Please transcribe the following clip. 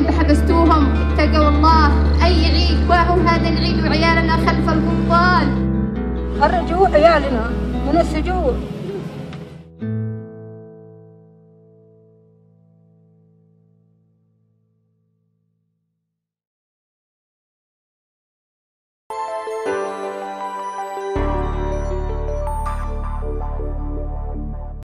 حبستوهم اتقوا الله. أي عيد باعوا هذا العيد وعيالنا خلف القضبان. خرجوا عيالنا من السجون.